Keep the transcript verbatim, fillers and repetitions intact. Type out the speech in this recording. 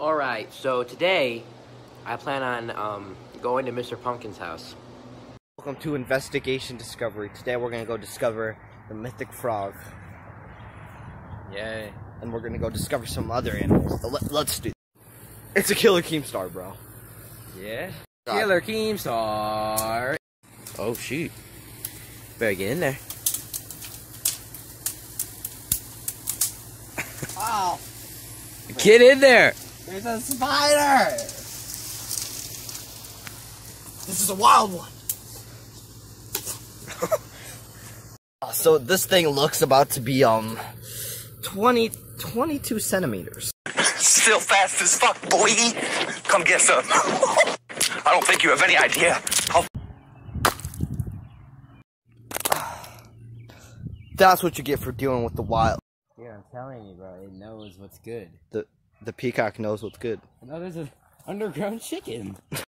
Alright, so today I plan on um, going to Mister Pumpkin's house. Welcome to Investigation Discovery. Today we're gonna go discover the mythic frog. Yay. And we're gonna go discover some other animals. So let, let's do it. It's a killer Keemstar, bro. Yeah? God. Killer Keemstar. Oh shoot. Better get in there. Oh! Get in there! There's a spider! This is a wild one! uh, so this thing looks about to be, um, twenty, twenty-two centimeters. Still fast as fuck, boy! Come get some. I don't think you have any idea how... That's what you get for dealing with the wild. Yeah, I'm telling you, bro. It knows what's good. The, the peacock knows what's good. No, there's an underground chicken.